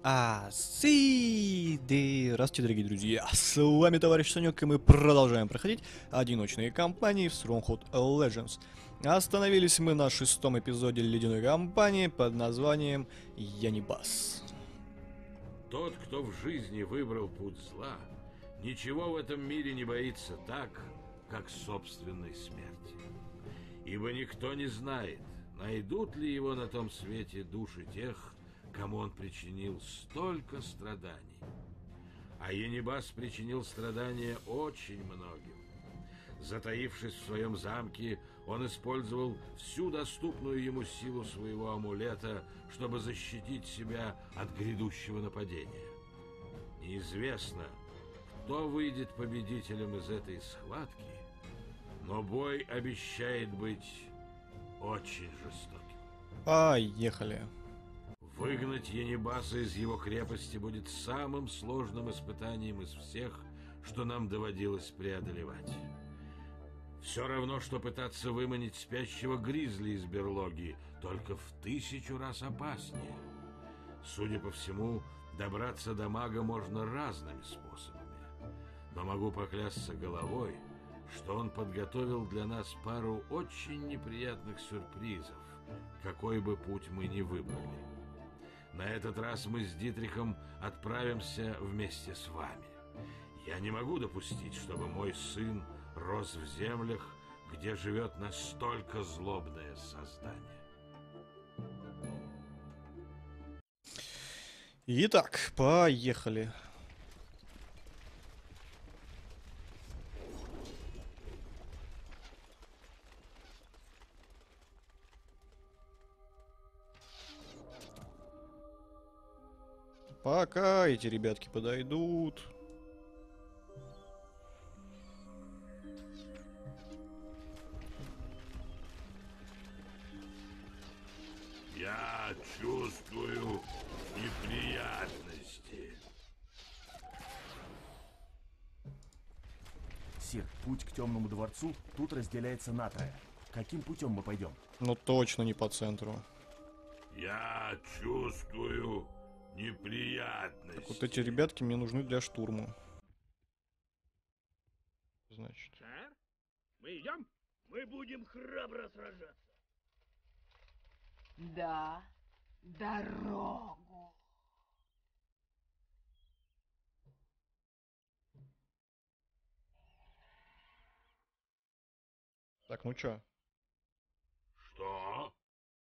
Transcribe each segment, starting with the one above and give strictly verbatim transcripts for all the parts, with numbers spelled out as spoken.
А, си, здравствуйте, дорогие друзья, с вами товарищ Санек, и мы продолжаем проходить одиночные кампании в Stronghold Legends. Остановились мы на шестом эпизоде ледяной кампании под названием Янибас. Тот, кто в жизни выбрал путь зла, ничего в этом мире не боится так, как собственной смерти. Ибо никто не знает, найдут ли его на том свете души тех, кому он причинил столько страданий. А Янибас причинил страдания очень многим. Затаившись в своем замке, он использовал всю доступную ему силу своего амулета, чтобы защитить себя от грядущего нападения. Неизвестно, кто выйдет победителем из этой схватки, но бой обещает быть очень жестоким. Поехали. Выгнать Янибаса из его крепости будет самым сложным испытанием из всех, что нам доводилось преодолевать. Все равно, что пытаться выманить спящего гризли из берлоги, только в тысячу раз опаснее. Судя по всему, добраться до мага можно разными способами. Но могу поклясться головой, что он подготовил для нас пару очень неприятных сюрпризов, какой бы путь мы ни выбрали. На этот раз мы с Дитрихом отправимся вместе с вами. Я не могу допустить, чтобы мой сын рос в землях, где живет настолько злобное создание. Итак, поехали. Пока эти ребятки подойдут. Я чувствую неприятности. Сир, путь к темному дворцу тут разделяется на трое. Каким путем мы пойдем? Ну точно не по центру. Я чувствую неприятности. Так вот эти ребятки мне нужны для штурма. Значит. Сэр, мы идем? Мы будем храбро сражаться. Да, дорогу. Так, ну чё? Что?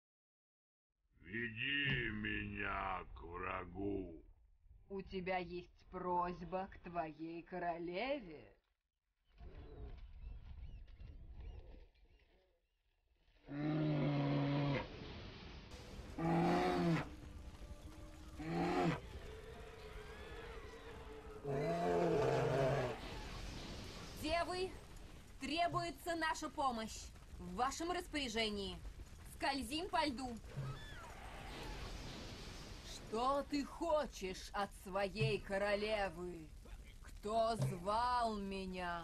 Веди меня к врагу. У тебя есть просьба к твоей королеве? Девы, требуется наша помощь. В вашем распоряжении. Скользим по льду. Что ты хочешь от своей королевы? Кто звал меня?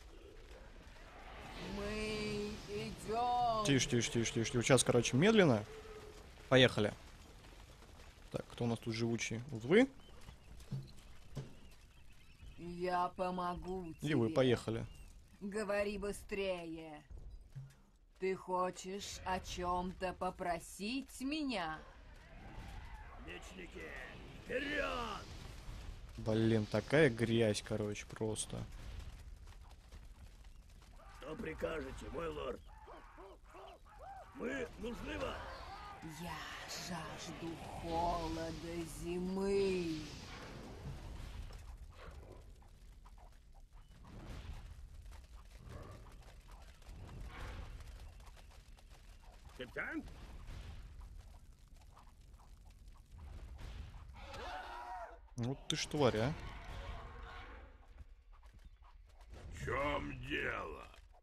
Мы идем. Тише, тише, тише, тише. Вот сейчас, короче, медленно. Поехали. Так, кто у нас тут живучий? Вот вы? Я помогу тебе. И вы, поехали. Говори быстрее. Ты хочешь о чем-то попросить меня? Мечники, вперед! Блин, такая грязь, короче, просто. Что прикажете, мой лорд? Мы нужны вам. Я жажду холода зимы. Капитан? Вот ты ж тварь, а. В чем дело?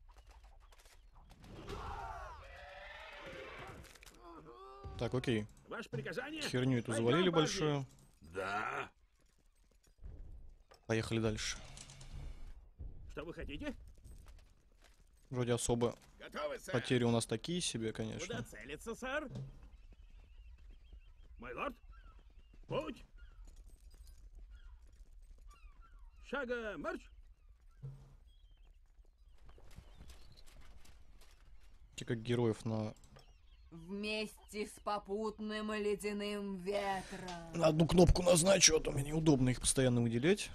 Так, окей. Ваше приказание? Херню эту Пойдем, завалили парни. большую. Да? Поехали дальше. Что вы хотите? Вроде особо Готовы, сэр. потери у нас такие себе, Куда конечно. целиться, сэр? Мой лорд? Путь! Шага марш! Как героев на... Вместе с попутным ледяным ветром. на одну кнопку назначу, а то мне неудобно их постоянно выделять.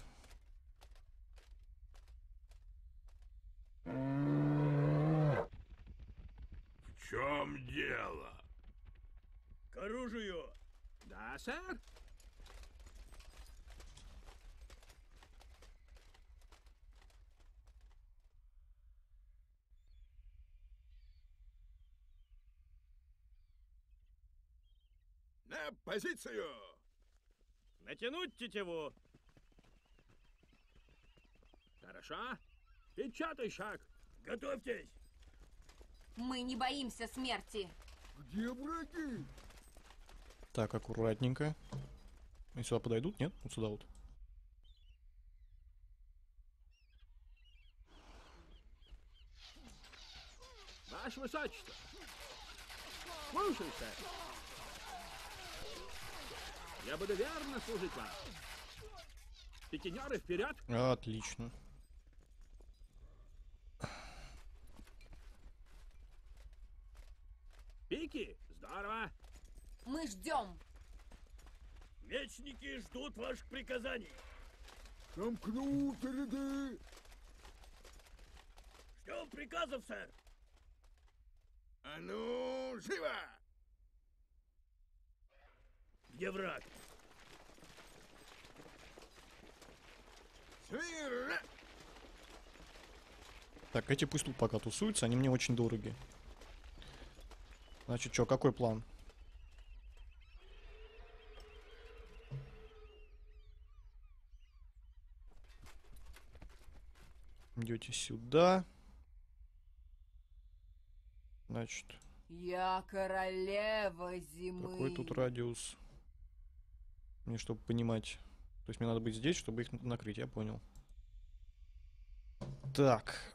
В чем дело? К оружию! Да, сэр? На позицию! Натянуть тетиву! Хорошо. Печатай шаг. Готовьтесь! Мы не боимся смерти. Где враги? Так, аккуратненько. Они сюда подойдут, нет? Вот сюда вот. Ваше Высочество! Слушай, сэр! Я буду верно служить вам. Пикинеры, вперед! Отлично. Пики! Здорово! Мы ждем. Мечники ждут ваших приказаний. Сомкнуть ряды! Ждем приказов, сэр. А ну, живо! Где враг? Смирно! Так, эти пусть тут пока тусуются, они мне очень дороги. Значит, что, какой план? Идете сюда. Значит, Я королева зимы. какой тут радиус? Мне, чтобы понимать. То есть мне надо быть здесь, чтобы их накрыть, я понял. Так.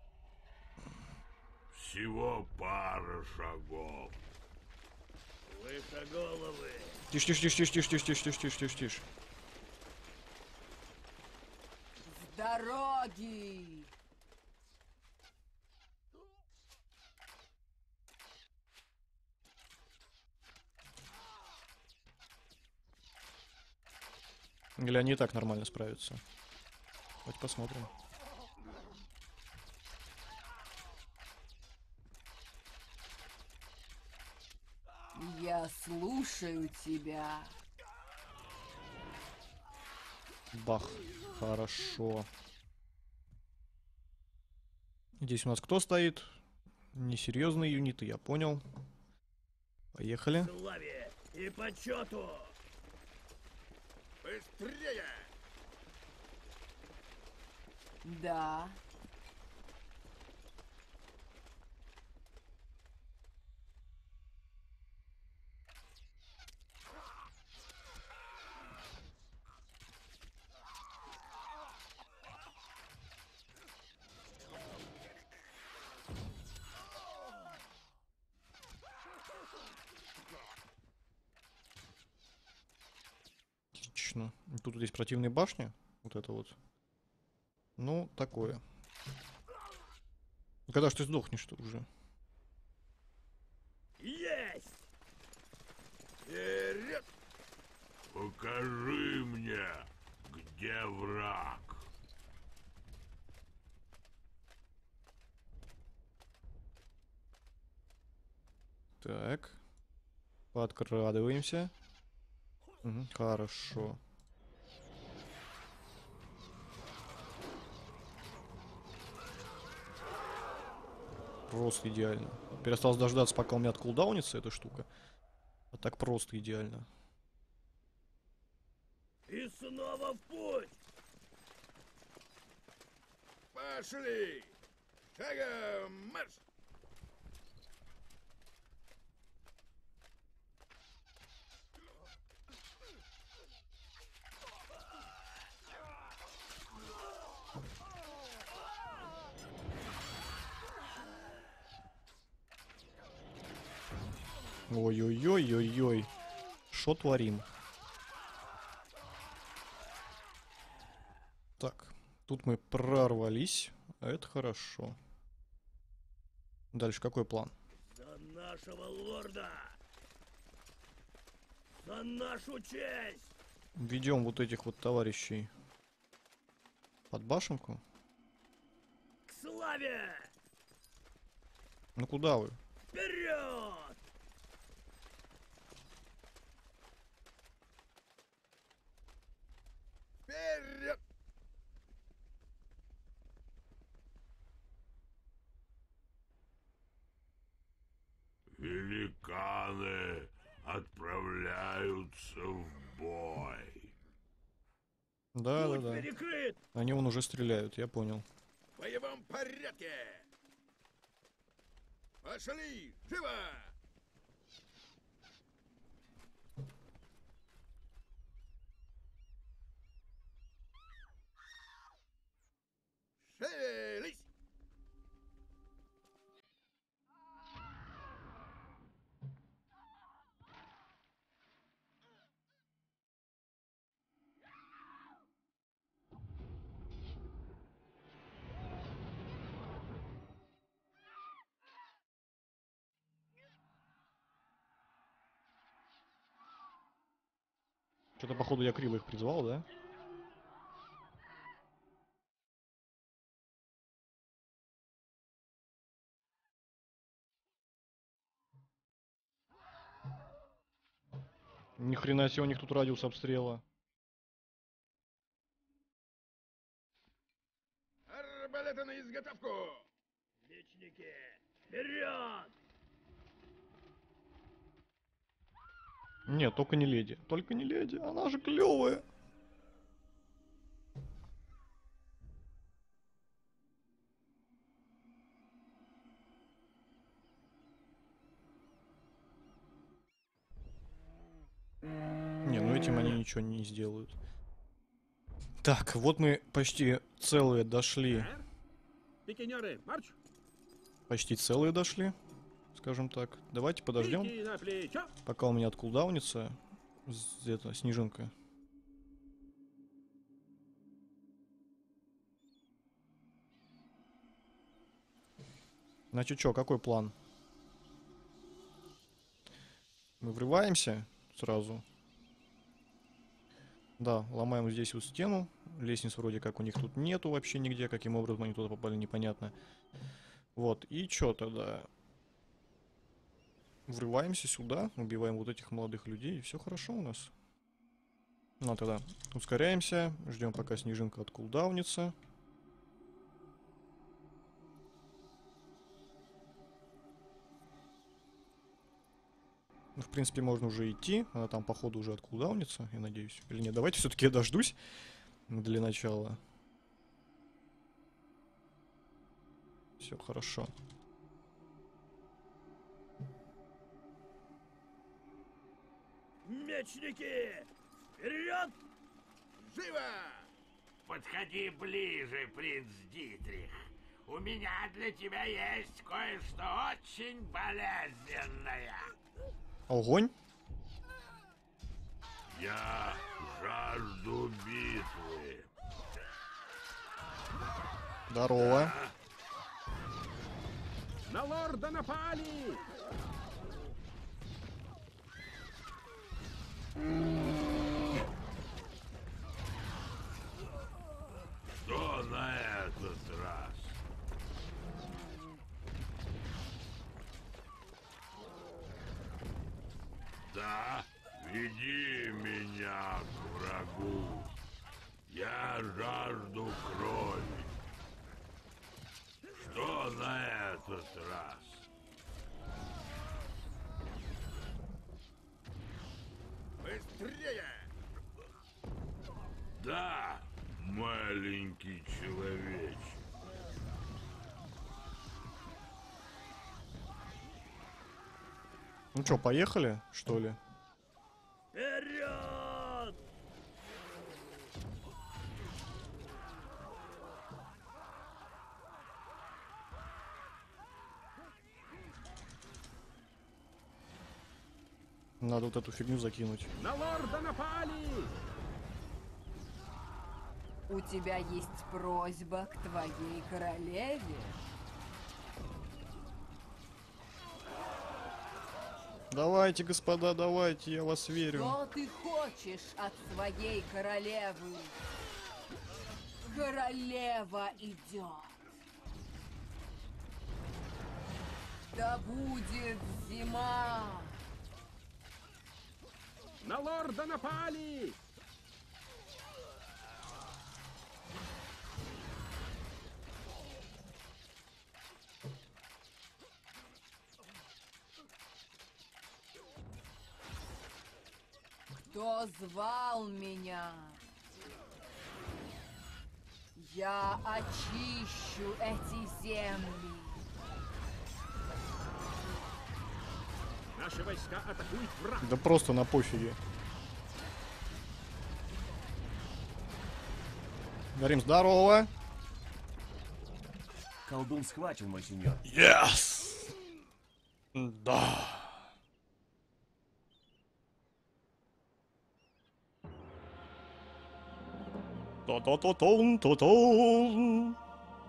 Всего пара шагов. Выше головы. Тише, тише, тише, тише, тише, тише, тише, тише, тише, тише. С дороги. Или они и так нормально справятся? Давайте посмотрим. Я слушаю тебя. Бах. Хорошо. Здесь у нас кто стоит? Несерьезные юниты, я понял. Поехали. Славе и почету. Быстрее! Да. Отлично. Тут вот есть противные башни. Вот это вот. Ну, такое. Ну, когда ж ты сдохнешь-то уже? Есть! Вперед! Покажи мне, где враг. Так. Подкрадываемся. Угу, хорошо. Просто идеально. Теперь осталось дождаться, пока у меня откулдаунится эта штука. А так просто идеально. И снова в путь! Пошли! Шагом марш! Ой-ой-ой-ой-ой. Шо творим? Так, тут мы прорвались. А это хорошо. Дальше какой план? За нашего лорда! За нашу честь! Ведем вот этих вот товарищей под башенку. К славе! Ну куда вы? Вперед! Вперед! Великаны отправляются в бой. Да, да, Путь да. перекрыт! Они вон уже стреляют, я понял. В боевом порядке! Пошли! Живо! Шевелись! Что-то походу я криво их призвал, да? Ни хрена себе, у них тут радиус обстрела. Арбалеты на изготовку! Мечники! Вперед! Нет, только не леди. Только не леди, она же клевая. Не, ну этим они ничего не сделают. Так, вот мы почти целые дошли. Сэр? Пикинеры, марш! Почти целые дошли, скажем так. Давайте подождем, Пики на плечо! пока у меня откулдаунится с- это, снежинка. Значит, что, какой план? Мы врываемся сразу. Да, ломаем здесь вот стену. Лестниц вроде как у них тут нету вообще нигде. Каким образом они туда попали, непонятно. Вот, и что тогда? Врываемся сюда, убиваем вот этих молодых людей, и все хорошо у нас. Ну, а тогда ускоряемся, ждем, пока снежинка откулдаунится. Ну, в принципе, можно уже идти. Она там, походу, уже откулдаунится, я надеюсь. Или нет, давайте все-таки я дождусь для начала. Все хорошо. Мечники! Вперед! Живо! Подходи ближе, принц Дитрих. У меня для тебя есть кое-что очень болезненное. Огонь. Я жажду битвы. Здорово. На лорда напали! Что на этот раз? Да, веди меня к врагу. Я жажду крови. Что на этот раз? Быстрее! Да, маленький человечек. Ну что, поехали, что ли? Вперед! Надо вот эту фигню закинуть. На лорда напали! У тебя есть просьба к твоей королеве? Давайте, господа, давайте, я вас верю. Что ты хочешь от своей королевы? Королева идет. Да будет зима. На лорда напали! Кто звал меня? Я очищу эти земли. Наши войска атакуют враг. Да просто на пофиге. Говорим здорово. Колдун схвачен, мой сеньор. Yes! Да. То-то-то-тон, то-тон.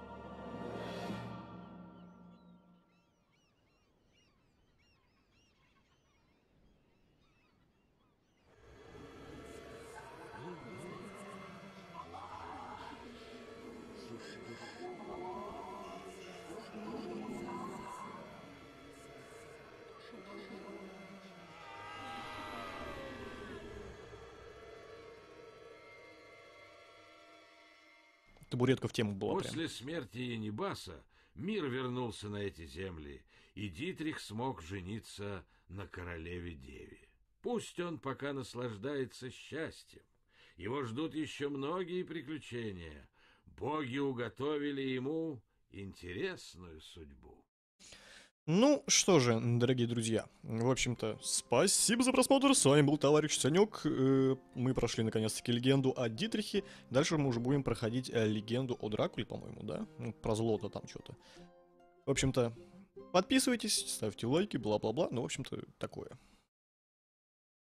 Табуретка в тему была прям. После смерти Енибаса мир вернулся на эти земли, и Дитрих смог жениться на королеве-деве. Пусть он пока наслаждается счастьем. Его ждут еще многие приключения. Боги уготовили ему интересную судьбу. Ну что же, дорогие друзья, в общем-то, спасибо за просмотр, с вами был товарищ Санек, э, мы прошли наконец-таки легенду о Дитрихе, дальше мы уже будем проходить э, легенду о Дракуле, по-моему, да, ну, про злото там что-то. В общем-то, подписывайтесь, ставьте лайки, бла-бла-бла, ну, в общем-то, такое.